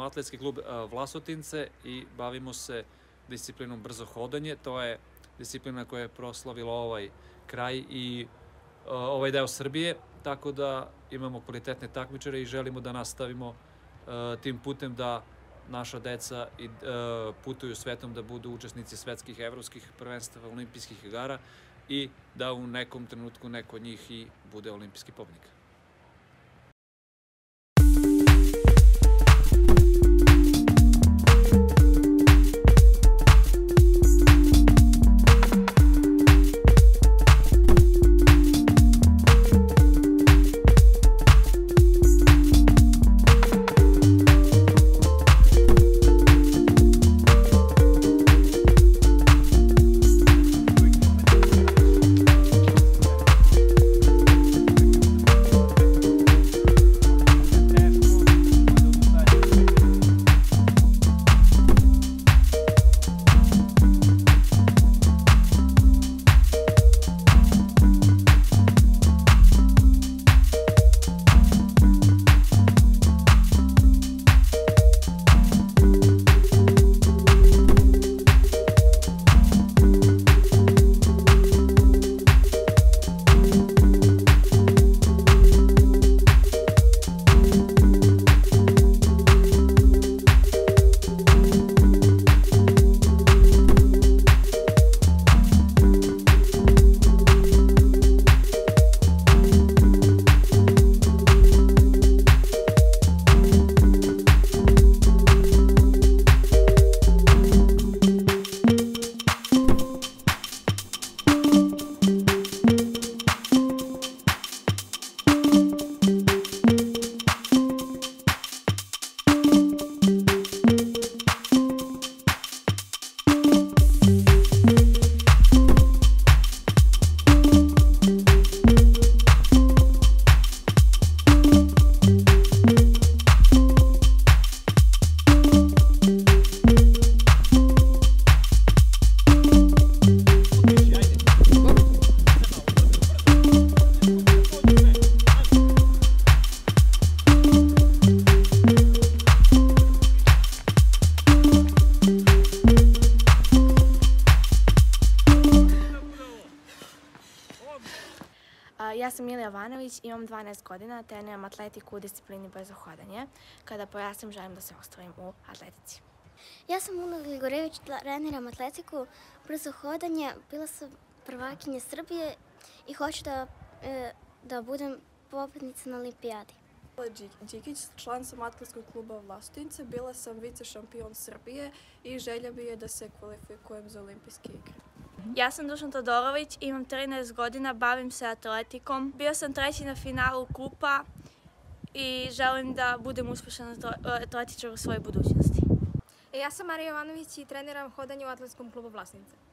atletski klub Vlasotince i bavimo se disciplinom brzo hodanje. To je disciplina koja je proslavila ovaj kraj i ovaj deo Srbije, tako da imamo kvalitetne takmičare i želimo da nastavimo tim putem da naša deca putuju svetom, da budu učesnici svetskih, evropskih prvenstava, olimpijskih igara i da u nekom trenutku neko od njih i bude olimpijski pobednik. Ja sam Milija Vanović, imam 12 godina, treniram atletiku u disciplini brzo hodanje. Kada porastem, želim da se ostvarim u atletici. Ja sam Una Gligorević, treniram atletiku, brzo hodanje, bila sam prvakinja Srbije i hoću da budem pobednica na olimpijadi. Đikić, član sam atletskog kluba Vlasotince, bila sam vice šampion Srbije i želja mi je da se kvalifikujem za olimpijske igre. Ja sam Dušan Todorović, imam 13 godina, bavim se atletikom. Bio sam treći na finalu kupa i želim da budem uspešan atletičar u svojoj budućnosti. Ja sam Marija Jovanović i treniram hodanje u atletskom klubu Vlasotince.